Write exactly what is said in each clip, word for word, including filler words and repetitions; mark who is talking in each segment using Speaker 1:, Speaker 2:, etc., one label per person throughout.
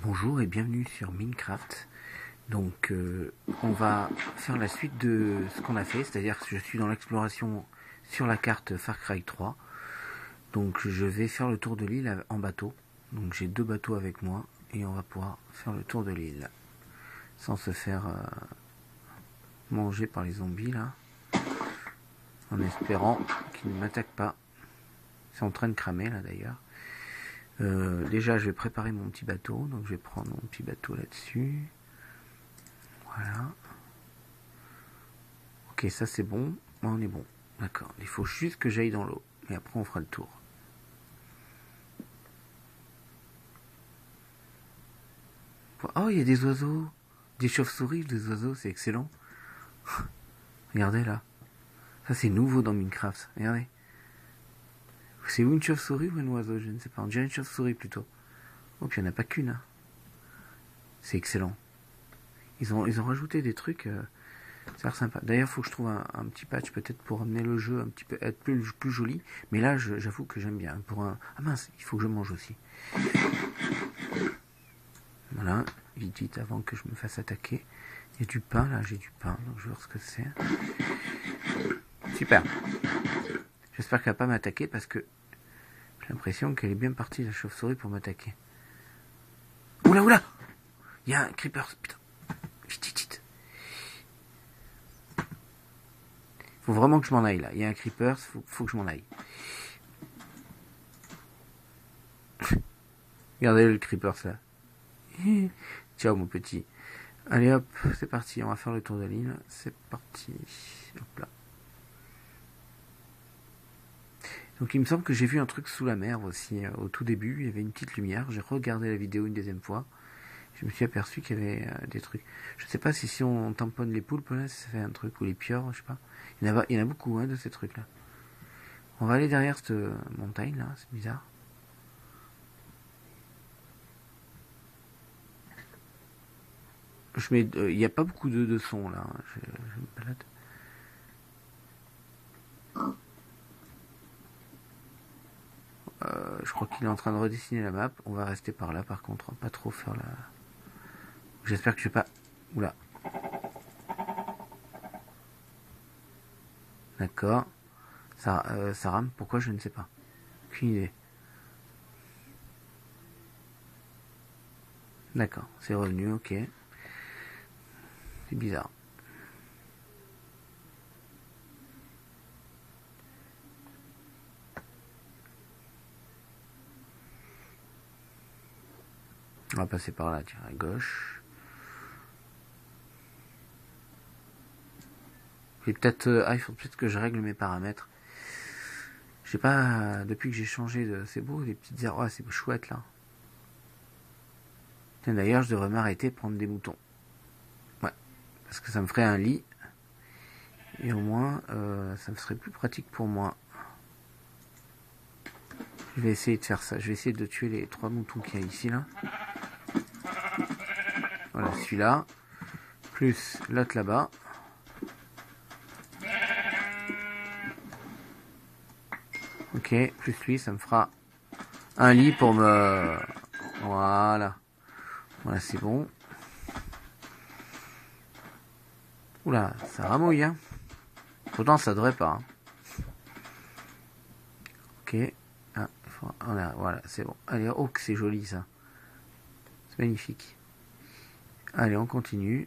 Speaker 1: Bonjour et bienvenue sur Minecraft. Donc euh, on va faire la suite de ce qu'on a fait, c'est-à-dire que je suis dans l'exploration sur la carte Far Cry trois. Donc je vais faire le tour de l'île en bateau. Donc j'ai deux bateaux avec moi et on va pouvoir faire le tour de l'île sans se faire euh, manger par les zombies là, en espérant qu'ils ne m'attaquent pas. C'est en train de cramer là d'ailleurs. Euh, déjà je vais préparer mon petit bateau, donc je vais prendre mon petit bateau là-dessus. Voilà. Ok, ça c'est bon. On est bon. D'accord. Il faut juste que j'aille dans l'eau. Et après on fera le tour. Oh, il y a des oiseaux. Des chauves-souris, des oiseaux, c'est excellent. Regardez là. Ça c'est nouveau dans Minecraft. Regardez. C'est où une chauve-souris ou un oiseau? Je ne sais pas. On dirait une chauve-souris plutôt. Oh, puis il n'y en a pas qu'une. Hein. C'est excellent. Ils ont, ils ont rajouté des trucs. Euh, ça a l'air sympa. D'ailleurs, il faut que je trouve un, un petit patch peut-être pour amener le jeu un petit peu, être plus, plus joli. Mais là, j'avoue que j'aime bien. Pour un... Ah mince, il faut que je mange aussi. Voilà, vite vite avant que je me fasse attaquer. Il y a du pain là, j'ai du pain, donc je vais voir ce que c'est. Super. J'espère qu'elle va pas m'attaquer parce que j'ai l'impression qu'elle est bien partie la chauve-souris pour m'attaquer. Oula oula, il y a un creeper, putain. Vite vite vite. Faut vraiment que je m'en aille là. Il y a un creeper, faut, faut que je m'en aille. Regardez le creeper ça. Ciao mon petit. Allez hop, c'est parti, on va faire le tour de l'île. C'est parti. Hop là. Donc il me semble que j'ai vu un truc sous la mer aussi. Au tout début, il y avait une petite lumière. J'ai regardé la vidéo une deuxième fois. Je me suis aperçu qu'il y avait euh, des trucs. Je sais pas si si on tamponne les poulpes là, si ça fait un truc, ou les pieuvres, je sais pas. Il y en a, il y en a beaucoup hein, de ces trucs là. On va aller derrière cette montagne là, c'est bizarre. Je mets, il euh, n'y a pas beaucoup de, de sons là. Je, je me balade. Euh, je crois qu'il est en train de redessiner la map. On va rester par là par contre, pas trop faire la. J'espère que je vais pas. Oula. D'accord. Ça, euh, ça rame. Pourquoi je ne sais pas. Aucune idée. D'accord. C'est revenu. Ok. C'est bizarre. On va passer par là, tiens, à gauche. Et peut-être, euh, ah, il faut peut-être que je règle mes paramètres. Je sais pas, euh, depuis que j'ai changé de, c'est beau, les petites herbes, oh, c'est chouette là. Tiens, d'ailleurs, je devrais m'arrêter prendre des moutons. Ouais, parce que ça me ferait un lit. Et au moins, euh, ça me serait plus pratique pour moi. Je vais essayer de faire ça. Je vais essayer de tuer les trois moutons qu'il y a ici là. Voilà, celui-là. Plus l'autre là-bas. Ok, plus lui, ça me fera un lit pour me... Voilà. Voilà, c'est bon. Oula, ça ramouille, hein. Pourtant, ça devrait pas. Hein. Ok. Ah, on a, voilà, c'est bon. Allez, oh, que c'est joli, ça. C'est magnifique. Allez, on continue.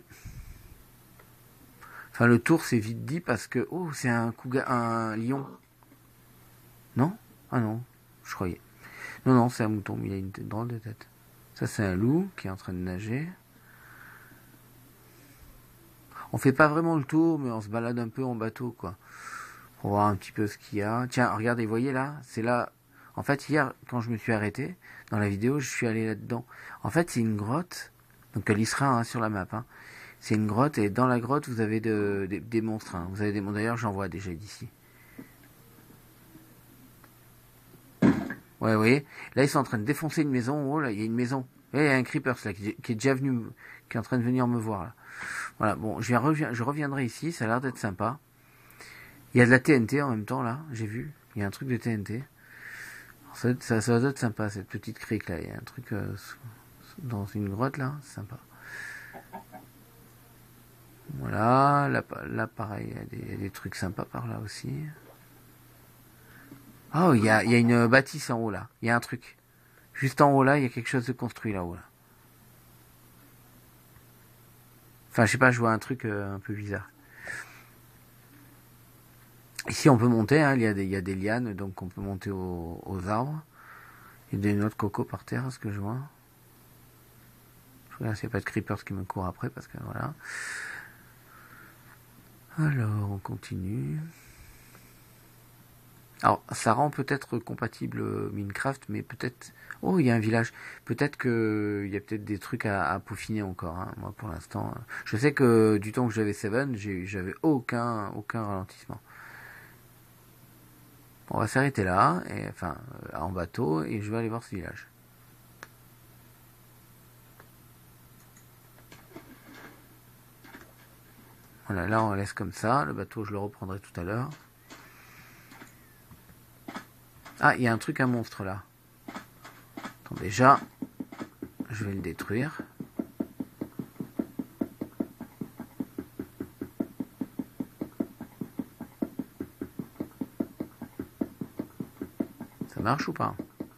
Speaker 1: Enfin, le tour, c'est vite dit parce que... Oh, c'est un couga, un lion. Non? Ah non, je croyais. Non, non, c'est un mouton, mais il a une tête, drôle de tête. Ça, c'est un loup qui est en train de nager. On fait pas vraiment le tour, mais on se balade un peu en bateau, quoi. Pour voir un petit peu ce qu'il y a. Tiens, regardez, vous voyez là? C'est là... En fait, hier, quand je me suis arrêté, dans la vidéo, je suis allé là-dedans. En fait, c'est une grotte. Donc, elle y sera hein, sur la map. Hein. C'est une grotte, et dans la grotte, vous avez de, de, des monstres. Hein. Vous avez des monstres. D'ailleurs, j'en vois déjà d'ici. Ouais, vous voyez? Là, ils sont en train de défoncer une maison. Oh là, il y a une maison. Et il y a un creeper là, qui, qui est déjà venu, qui est en train de venir me voir là. Voilà, bon, je, reviens, je reviendrai ici, ça a l'air d'être sympa. Il y a de la T N T en même temps là, j'ai vu. Il y a un truc de T N T. Ça, ça, ça va être sympa cette petite crique là. Il y a un truc euh, sous, dans une grotte là, c'est sympa. Voilà, là, là pareil, il y, a des, il y a des trucs sympas par là aussi. Oh, il y a, il y a une bâtisse en haut là, il y a un truc. Juste en haut là, il y a quelque chose de construit là-haut là. Enfin, je sais pas, je vois un truc euh, un peu bizarre. Ici, on peut monter, hein, il, y a des, il y a des lianes, donc on peut monter aux, aux arbres. Il y a des noix de coco par terre, ce que je vois. Je regarde s'il n'y a pas de creepers qui me courent après, parce que voilà. Alors, on continue. Alors, ça rend peut-être compatible Minecraft, mais peut-être... Oh, il y a un village. Peut-être que il y a peut-être des trucs à, à peaufiner encore. Hein. Moi, pour l'instant, je sais que du temps que j'avais Seven, j'avais aucun, aucun ralentissement. On va s'arrêter là, et, enfin, en bateau, et je vais aller voir ce village. Voilà, là on laisse comme ça. Le bateau, je le reprendrai tout à l'heure. Ah, il y a un truc, un monstre là. Attends, déjà, je vais le détruire. Ça marche ou pas?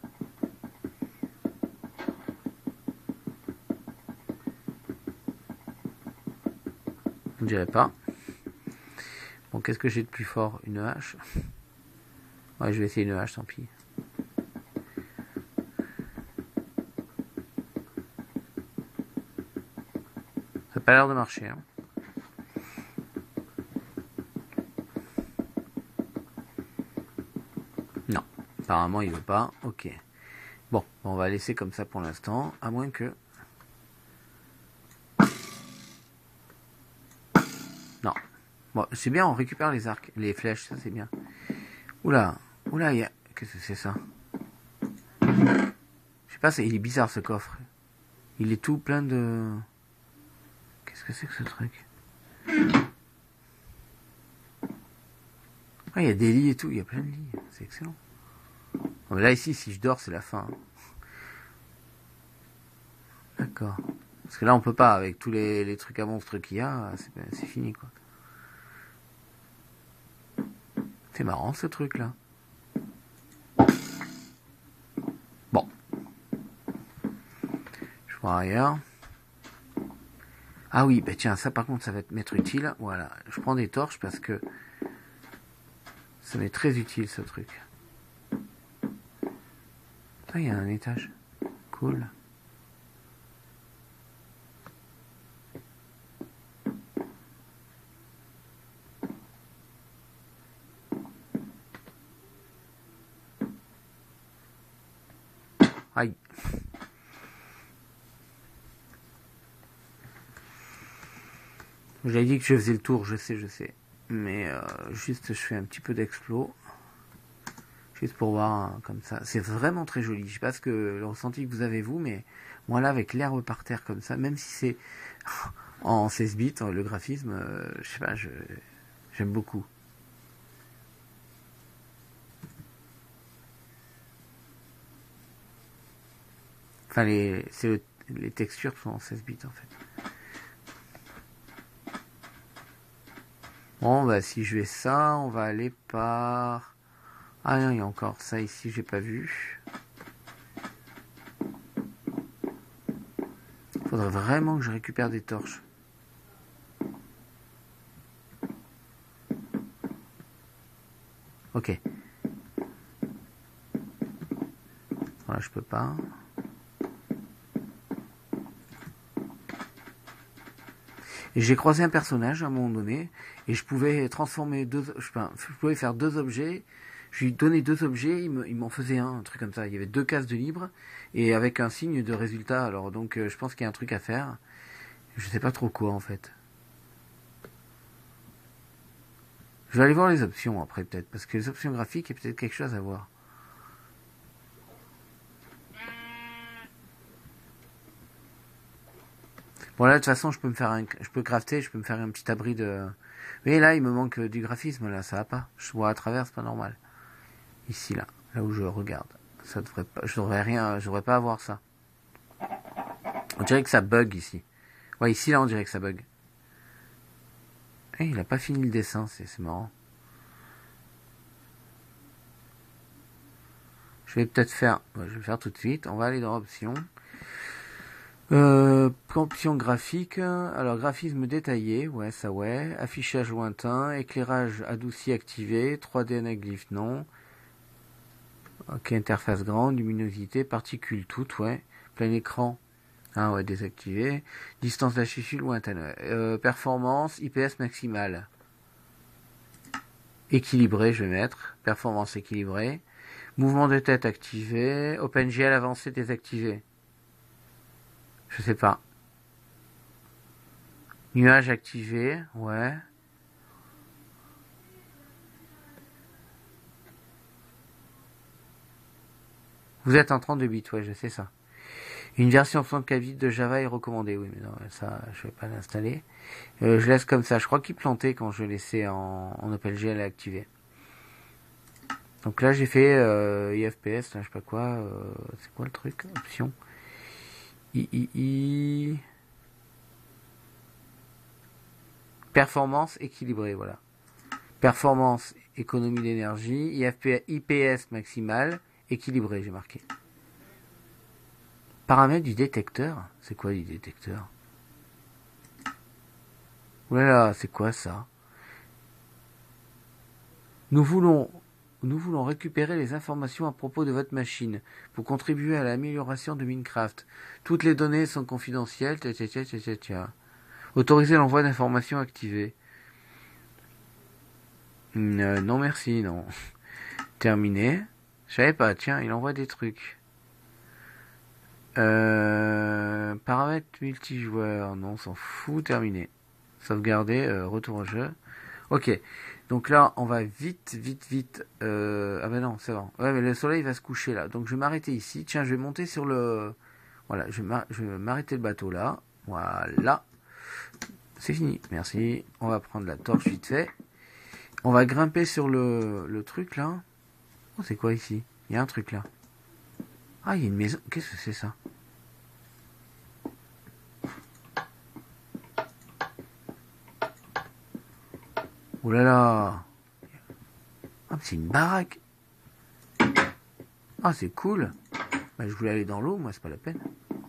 Speaker 1: Je ne dirais pas. Bon, qu'est-ce que j'ai de plus fort? Une hache? Ouais, je vais essayer une hache, tant pis. Ça n'a pas l'air de marcher. Hein. Non, apparemment il veut pas. Ok. Bon, on va laisser comme ça pour l'instant, à moins que... Non. Bon, c'est bien, on récupère les arcs, les flèches, ça c'est bien. Oula, oula, il y a... Qu'est-ce que c'est ça? Je sais pas, c'est... il est bizarre ce coffre. Il est tout plein de... Qu'est-ce que c'est que ce truc? Ah, il y a des lits et tout, il y a plein de lits, c'est excellent. Bon, là ici, si je dors, c'est la fin. D'accord. Parce que là, on peut pas, avec tous les, les trucs à monstres qu'il y a, c'est fini, quoi. C'est marrant, ce truc-là. Bon. Je vois ailleurs. Ah oui, bah tiens, ça par contre, ça va m'être utile. Voilà, je prends des torches parce que ça m'est très utile, ce truc. Ah, il y a un étage. Cool. Aïe. J'avais dit que je faisais le tour, je sais, je sais. Mais euh, juste, je fais un petit peu d'explos. Juste pour voir, hein, comme ça. C'est vraiment très joli. Je sais pas ce que le ressenti que vous avez, vous, mais moi là, avec l'herbe par terre comme ça, même si c'est en seize bits, le graphisme, euh, je sais pas, je j'aime beaucoup. Enfin, les, c'est le, les textures sont en seize bits, en fait. Bon, bah, si je fais ça, on va aller par... Ah non, il y a encore ça ici, j'ai pas vu. Faudrait vraiment que je récupère des torches. Ok. Voilà, je peux pas. Et j'ai croisé un personnage à un moment donné, et je pouvais transformer deux, je, enfin, je pouvais faire deux objets. Je lui donnais deux objets, il, me, il m'en faisait un, un truc comme ça. Il y avait deux cases de libre, et avec un signe de résultat. Alors donc, euh, je pense qu'il y a un truc à faire. Je sais pas trop quoi en fait. Je vais aller voir les options après peut-être, parce que les options graphiques, il y a peut-être quelque chose à voir. Bon là de toute façon je peux me faire un, je peux crafter, je peux me faire un petit abri de... Oui là il me manque du graphisme là, ça va pas. Je vois à travers, c'est pas normal. Ici là, là où je regarde, ça devrait pas, je devrais rien, je devrais pas avoir ça. On dirait que ça bug ici. Ouais, ici, là, on dirait que ça bug. Eh, il a pas fini le dessin, c'est marrant. Je vais peut-être faire... Ouais, je vais le faire tout de suite. On va aller dans Options. Euh, option graphique. Alors, graphisme détaillé. Ouais, ça ouais. Affichage lointain. Éclairage adouci activé. trois D anaglyphe non. Ok, interface grande. Luminosité. Particules toutes, ouais. Plein écran. Ah ouais, désactivé. Distance d'affichage lointaine. Ouais. Euh, performance. I P S maximale. Équilibré, je vais mettre. Performance équilibrée. Mouvement de tête activé. OpenGL avancé désactivé. Je sais pas. Nuage activé, ouais. Vous êtes en trente-deux bits, ouais, je sais ça. Une version soixante-quatre bits de Java est recommandée, oui, mais non, ça, je vais pas l'installer. Euh, je laisse comme ça. Je crois qu'il plantait quand je laissais en, en OpenGL activé. Donc là, j'ai fait euh, I F P S, là, je sais pas quoi. Euh, c'est quoi le truc? Option. I, I, I... Performance équilibrée, voilà. Performance, économie d'énergie, I P S maximale, équilibré, j'ai marqué. Paramètres du détecteur. C'est quoi du détecteur? Voilà, c'est quoi ça? Nous voulons, nous voulons récupérer les informations à propos de votre machine pour contribuer à l'amélioration de Minecraft. Toutes les données sont confidentielles. Tcha, tcha, tcha, tcha, tcha. Autoriser l'envoi d'informations activées. Euh, non merci, non. Terminé. Je savais pas, tiens, il envoie des trucs. Euh, paramètres multijoueurs, non, on s'en fout, terminé. Sauvegarder, euh, retour au jeu. Ok, donc là, on va vite, vite, vite. Euh, ah ben non, c'est bon. Ouais, mais le soleil va se coucher là. Donc je vais m'arrêter ici. Tiens, je vais monter sur le... Voilà, je vais m'arrêter le bateau là. Voilà. C'est fini, merci. On va prendre la torche vite fait. On va grimper sur le, le truc là. Oh, c'est quoi ici? Il y a un truc là. Ah, il y a une maison. Qu'est-ce que c'est ça? Oh là là. Ah, c'est une baraque. Ah, c'est cool. Bah, je voulais aller dans l'eau, moi, c'est pas la peine.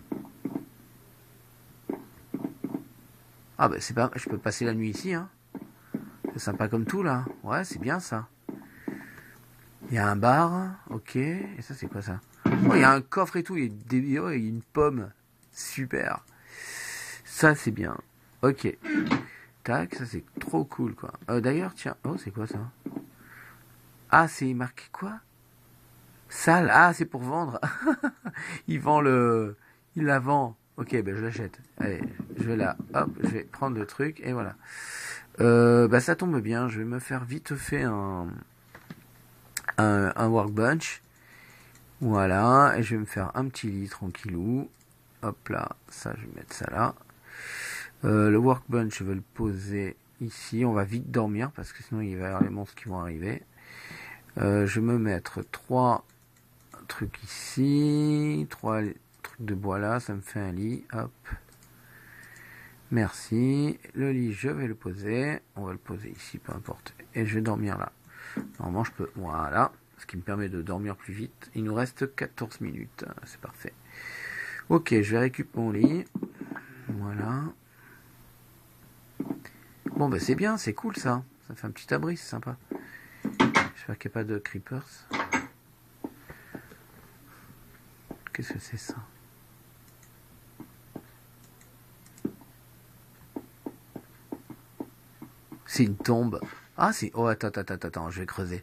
Speaker 1: Ah, bah, c'est pas... Je peux passer la nuit ici, hein. C'est sympa comme tout, là. Ouais, c'est bien, ça. Il y a un bar, ok. Et ça, c'est quoi, ça? Oh, il y a un coffre et tout. Il y a, des... oh, il y a une pomme. Super. Ça, c'est bien. Ok. Tac, ça, c'est trop cool, quoi. Euh, D'ailleurs, tiens... Oh, c'est quoi, ça? Ah, c'est marqué quoi? Salle. Ah, c'est pour vendre. Il vend le... Il la vend. Ok, ben je l'achète. Allez, je vais là. Hop, je vais prendre le truc. Et voilà. Euh, bah ça tombe bien. Je vais me faire vite fait un... Un, un workbench. Voilà. Et je vais me faire un petit lit tranquillou. Hop là. Ça, je vais mettre ça là. Euh, le workbench, je vais le poser ici. On va vite dormir parce que sinon il va y avoir les monstres qui vont arriver. Euh, je vais me mettre trois trucs ici, trois trucs de bois là, ça me fait un lit, hop. Merci. Le lit, je vais le poser. On va le poser ici, peu importe. Et je vais dormir là. Normalement, je peux... Voilà. Ce qui me permet de dormir plus vite. Il nous reste quatorze minutes. C'est parfait. Ok, je vais récupérer mon lit. Voilà. Bon, bah c'est bien, c'est cool ça. Ça fait un petit abri, c'est sympa. J'espère qu'il n'y a pas de creepers. Qu'est-ce que c'est ça? C'est une tombe. Ah, c'est... Oh, attends, attends, attends, attends, je vais creuser.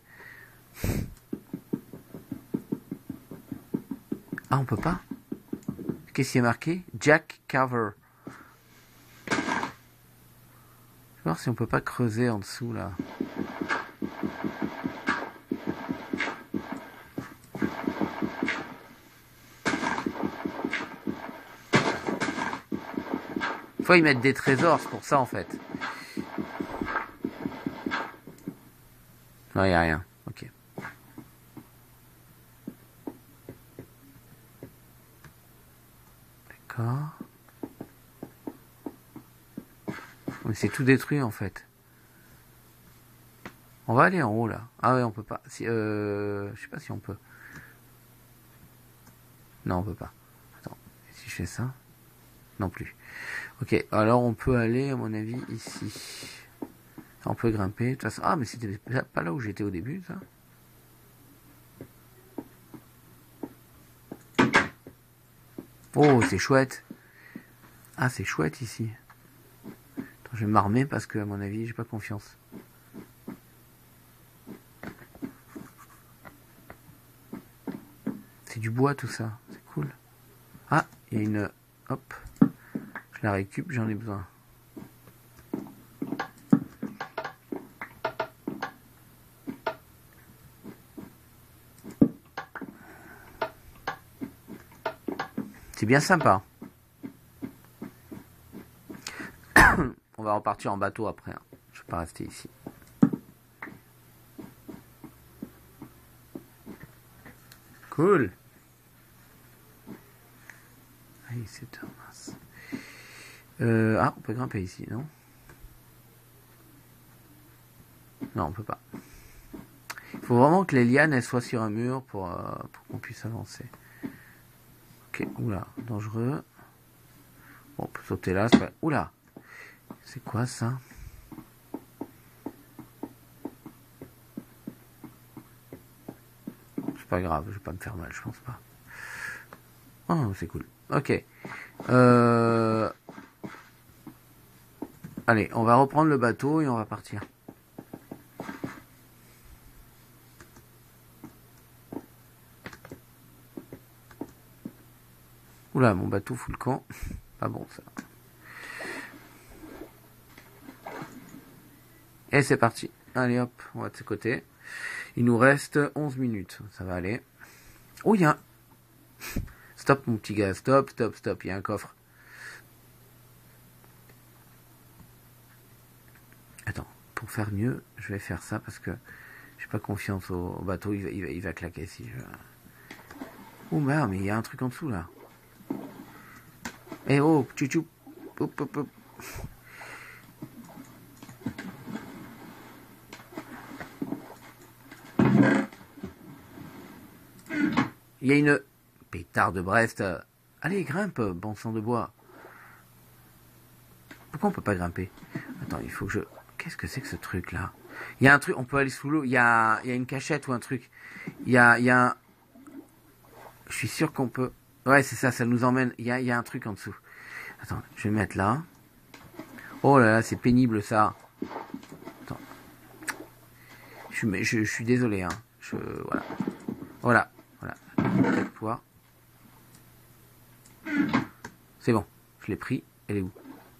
Speaker 1: Ah, on peut pas? Qu'est-ce qui est marqué? Jack Carver. Je vais voir si on peut pas creuser en dessous, là. Faut y mettre des trésors, c'est pour ça, en fait. Non, il n'y a rien. Ok. D'accord. c'est tout détruit en fait. On va aller en haut là. Ah ouais, on peut pas. Si, euh, je sais pas si on peut. Non, on peut pas. Attends, si je fais ça, non plus. Ok, alors on peut aller, à mon avis, ici. On peut grimper. De toute façon, ah, mais c'était pas là où j'étais au début, ça. Oh, c'est chouette. Ah, c'est chouette ici. Attends, je vais m'armer parce que, à mon avis, j'ai pas confiance. C'est du bois tout ça, c'est cool. Ah, il y a une... Hop. Je la récup, j'en ai besoin. C'est bien sympa. On va repartir en bateau après. Hein. Je vais pas rester ici. Cool. Ah, c'est mince. Euh, ah, on peut grimper ici, non? Non, on peut pas. Il faut vraiment que les lianes elles soient sur un mur pour, euh, pour qu'on puisse avancer. Ok, oula, dangereux. Bon, on peut sauter là, c'est pas... Oula, c'est quoi ça? C'est pas grave, je vais pas me faire mal, je pense pas. Oh, c'est cool. Ok. Euh... Allez, on va reprendre le bateau et on va partir. Oula, mon bateau fout le camp. Pas bon ça. Et c'est parti. Allez hop, on va de ce côté. Il nous reste onze minutes. Ça va aller. Oh, il y a un... Stop mon petit gars, stop, stop, stop. Il y a un coffre. Attends, pour faire mieux, je vais faire ça parce que j'ai pas confiance au, au bateau. Il va, il va, il va claquer si je... Oh merde, mais il y a un truc en dessous là. Eh oh, tchou hop, hop, hop. Il y a une pétard de Brest. Allez, grimpe, bon sang de bois. Pourquoi on peut pas grimper? Attends, il faut que je... Qu'est-ce que c'est que ce truc là? Il y a un truc, on peut aller sous l'eau. Il y a, il y a une cachette ou un truc. Il y a, il y a un... Je suis sûr qu'on peut... Ouais, c'est ça, ça nous emmène... Il y a, il y a un truc en dessous. Attends, je vais mettre là. Oh là là, c'est pénible ça. Attends. Je suis, je, je suis désolé, hein. Je, voilà. Voilà. Voilà. Toi. C'est bon. Je l'ai pris. Elle est où?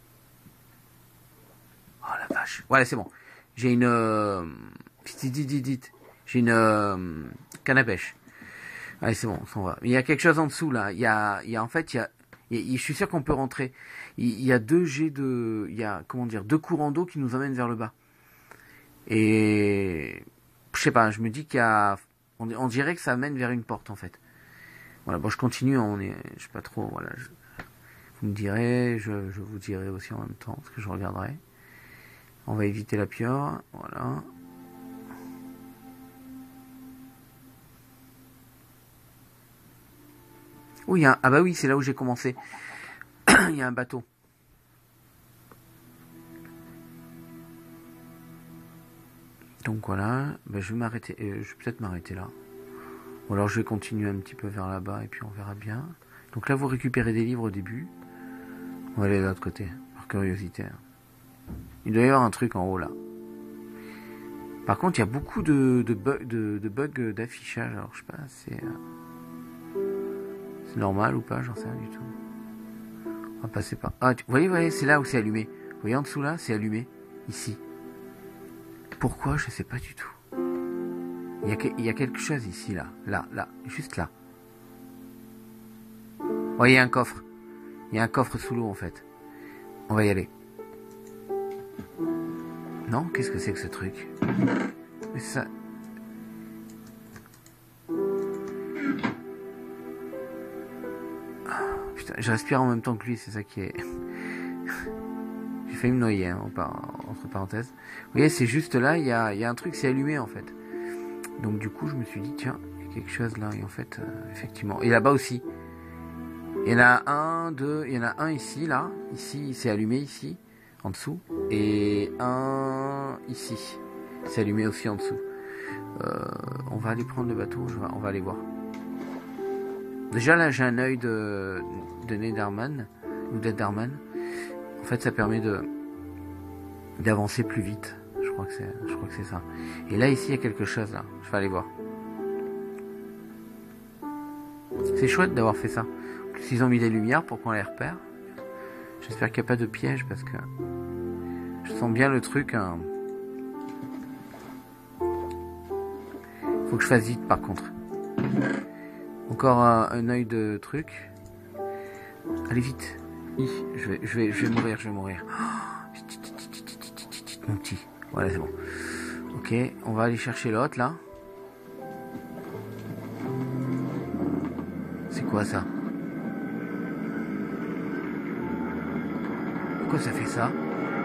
Speaker 1: Oh la vache. Voilà, c'est bon. J'ai une... Euh... J'ai une euh... canne à pêche. Allez, c'est bon, on s'en va. Il y a quelque chose en dessous, là. Il y a, il y a en fait, il y a... Il y a je suis sûr qu'on peut rentrer. Il, il y a deux jets de... Il y a, comment dire, deux courants d'eau qui nous emmènent vers le bas. Et... Je sais pas, je me dis qu'il y a... On, on dirait que ça mène vers une porte, en fait. Voilà, bon, je continue, on est... Je sais pas trop, voilà. Je, vous me direz, je, je vous dirai aussi en même temps, parce que je regarderai. On va éviter la pieuvre, voilà. Oh, il y a un... Ah bah oui, c'est là où j'ai commencé. Il y a un bateau. Donc voilà, ben, je vais m'arrêter. Euh, je vais peut-être m'arrêter là. Ou alors je vais continuer un petit peu vers là-bas et puis on verra bien. Donc là, vous récupérez des livres au début. On va aller de l'autre côté, par curiosité. Il doit y avoir un truc en haut là. Par contre, il y a beaucoup de, de, bugs, de, de bugs d'affichage. Alors je sais pas, c'est... C'est normal ou pas, j'en sais rien du tout. On va passer par... Ah, tu... vous voyez, vous voyez, c'est là où c'est allumé. Vous voyez en dessous là, c'est allumé. Ici. Pourquoi, je sais pas du tout. Il y a, il y a quelque chose ici, là. Là, là. Juste là. Vous voyez, il y a un coffre. Il y a un coffre sous l'eau, en fait. On va y aller. Non, qu'est-ce que c'est que ce truc? Mais ça... Je respire en même temps que lui, c'est ça qui est... J'ai failli me noyer, hein, entre parenthèses. Vous voyez, c'est juste là, il y a, y a un truc, c'est allumé en fait. Donc du coup, je me suis dit, tiens, il y a quelque chose là. Et en fait, euh, effectivement. Et là-bas aussi. Il y en a un, deux, il y en a un ici, là. Ici, c'est allumé ici, en dessous. Et un ici. C'est allumé aussi en dessous. Euh, on va aller prendre le bateau, je vais, on va aller voir. Déjà là, j'ai un œil de, de Netherman, ou d'Etherman. En fait, ça permet de d'avancer plus vite. Je crois que c'est, je crois que c'est ça. Et là, ici, il y a quelque chose là. Je vais aller voir. C'est chouette d'avoir fait ça. En plus, ils ont mis des lumières pour qu'on les repère. J'espère qu'il n'y a pas de piège parce que je sens bien le truc. Hein. Faut que je fasse vite par contre. Encore un, un œil de truc. Allez vite. Je vais, je vais, je vais mourir, je vais mourir. Mon petit. Voilà, c'est bon. Ok, on va aller chercher l'autre là. C'est quoi ça? Pourquoi ça fait ça?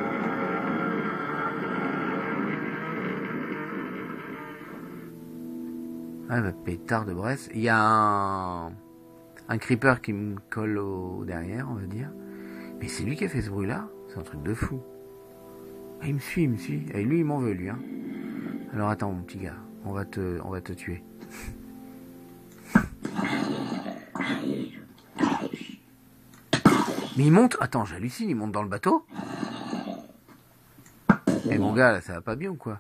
Speaker 1: Ah bah pétard de Bresse. Il y a un, un creeper qui me colle au derrière, on va dire. Mais c'est lui qui a fait ce bruit là. C'est un truc de fou. Ah, il me suit, il me suit. Et lui il m'en veut lui hein. Alors attends mon petit gars, on va te, on va te tuer. Mais il monte. Attends, j'hallucine, il monte dans le bateau. Et mon gars là, ça va pas bien ou quoi?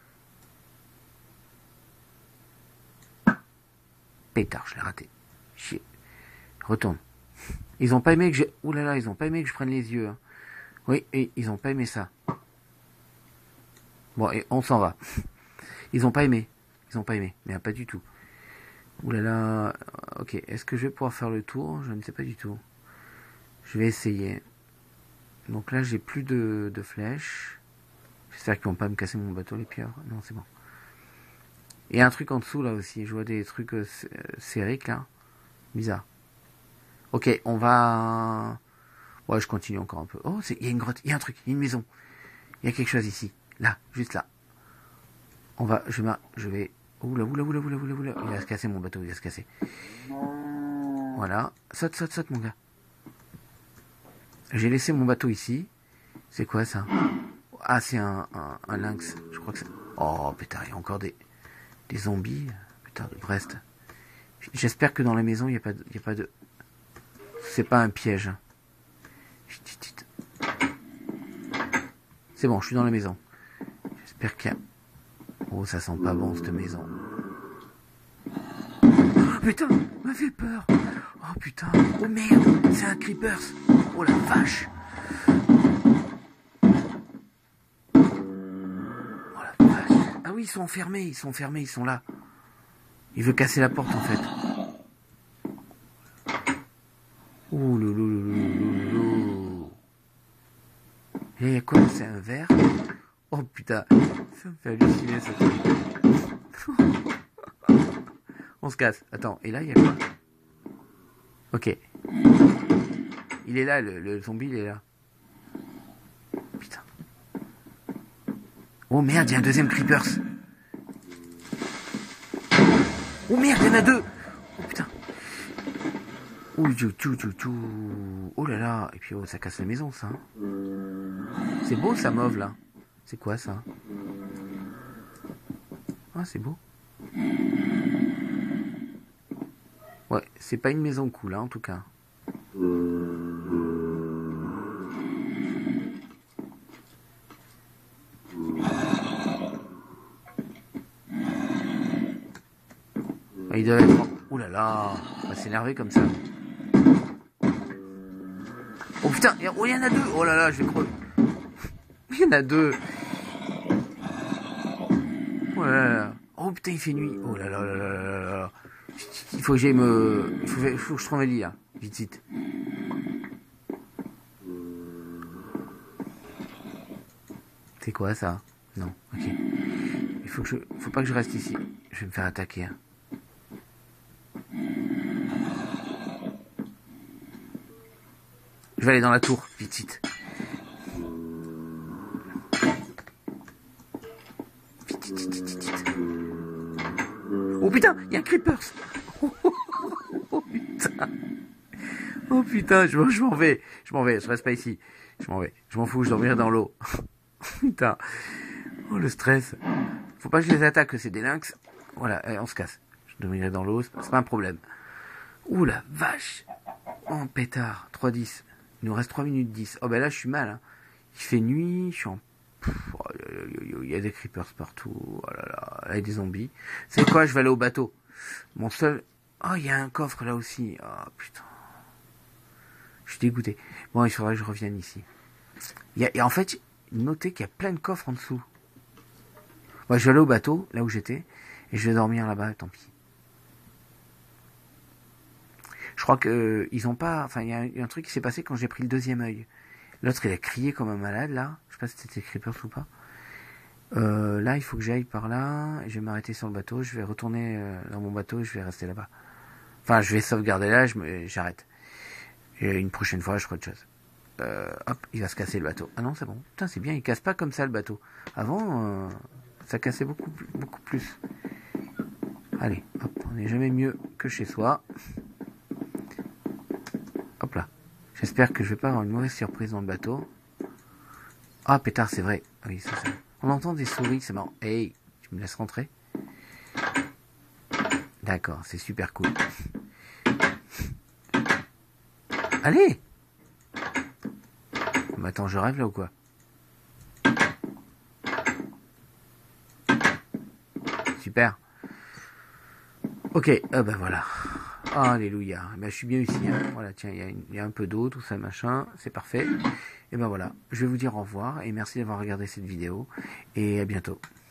Speaker 1: Pétard, je l'ai raté. Chier. Retourne. Ils ont pas aimé que j'ai... Ouh là là, ils ont pas aimé que je prenne les yeux. Hein. Oui, et ils ont pas aimé ça. Bon, et on s'en va. Ils ont pas aimé. Ils ont pas aimé. Mais pas du tout. Ouh là là. Ok, est-ce que je vais pouvoir faire le tour? Je ne sais pas du tout. Je vais essayer. Donc là, j'ai plus de, de flèches. J'espère qu'ils vont pas me casser mon bateau, les pieuvres. Non, c'est bon. Et un truc en dessous, là aussi. Je vois des trucs euh, sériques, là. Bizarre. Ok, on va... Ouais, je continue encore un peu. Oh, il y a une grotte, il y a un truc, il y a une maison. Il y a quelque chose ici. Là, juste là. On va... Je, je vais... Oula, oula, oula, oula, oula, oula. Il va se casser mon bateau, il va se casser. Voilà. Saute, saute, saute, mon gars. J'ai laissé mon bateau ici. C'est quoi, ça? Ah, c'est un, un, un lynx. Je crois que c'est... Oh, putain, il y a encore des... Des zombies. Putain, de Brest. J'espère que dans la maison, il n'y a pas de... Il y a pas de... C'est pas un piège. C'est bon, je suis dans la maison. J'espère qu'il y a... Oh, ça sent pas bon, cette maison. Oh, putain, m'a fait peur. Oh, putain. Oh, merde, c'est un creepers. Oh, la vache. Oh, la vache. Ah oui, ils sont enfermés, ils sont enfermés, ils sont là. Il veut casser la porte, en fait. Ouh, loulou. Et il y a quoi? C'est un verre? Oh putain, ça me fait halluciner ça. On se casse. Attends, et là il y a quoi? Ok. Il est là, le, le zombie il est là. Putain. Oh merde, il y a un deuxième creepers. Oh merde, il y en a deux. Oh putain. Oh, tchou, tchou, tchou, tchou. Oh là là. Et puis oh, ça casse la maison ça. C'est beau ça mauve là. C'est quoi ça? Ah c'est beau. Ouais, c'est pas une maison cool hein, en tout cas. Ah, il doit être... Ouh là là. On va s'énerver comme ça. Oh putain, oh il y en a deux. Oh là là, je vais crever. Il y en a deux. Oh là là. Oh putain, il fait nuit. Oh là là là là là là. Il faut que j'aille me... Il faut, il faut que je trouve un lit là. Vite, vite. C'est quoi ça? Non, ok. Il faut que je... faut pas que je reste ici. Je vais me faire attaquer. Hein. Je vais aller dans la tour. Vite, vite. Oh putain, il y a un creepers. Oh putain. Oh putain, je, je m'en vais. Je m'en vais, je reste pas ici. Je m'en vais. Je m'en fous, je dormirai dans l'eau. Putain. Oh le stress. Faut pas que je les attaque, c'est des lynx. Voilà, allez, on se casse. Je dormirai dans l'eau, c'est pas un problème. Ouh la vache. Oh pétard, trois dix. Il nous reste trois minutes dix. Oh ben là je suis mal. Hein. Il fait nuit, je suis en... Oh, il y a des creepers partout. Oh là là, là il y a des zombies. C'est quoi, je vais aller au bateau. Mon seul... Oh, il y a un coffre là aussi. Oh putain. Je suis dégoûté. Bon, il faudra que je revienne ici. Il y a... Et en fait, notez qu'il y a plein de coffres en dessous. Moi, je vais aller au bateau, là où j'étais, et je vais dormir là-bas, tant pis. Je crois que euh, ils ont pas... Enfin, il y, y a un truc qui s'est passé quand j'ai pris le deuxième œil. L'autre, il a crié comme un malade, là. Je sais pas si c'était creepers ou pas. Euh, là, il faut que j'aille par là, et je vais m'arrêter sur le bateau, je vais retourner euh, dans mon bateau, et je vais rester là-bas. Enfin, je vais sauvegarder là, je me... j'arrête. Et une prochaine fois, je ferai autre chose. Euh, hop, il va se casser le bateau. Ah non, c'est bon. Putain, c'est bien, il casse pas comme ça le bateau. Avant, euh, ça cassait beaucoup, beaucoup plus. Allez, hop, on n'est jamais mieux que chez soi. Hop là. J'espère que je vais pas avoir une mauvaise surprise dans le bateau. Ah, pétard, c'est vrai. Oui, c'est ça. On entend des souris, c'est marrant. Hey, tu me laisses rentrer? D'accord, c'est super cool. Allez! Mais attends, je rêve là ou quoi? Super. Ok, ah ben voilà. Oh, alléluia. Ben, je suis bien ici. Hein. Voilà, tiens, il y, y a un peu d'eau, tout ça, machin. C'est parfait. Et ben voilà. Je vais vous dire au revoir et merci d'avoir regardé cette vidéo. Et à bientôt.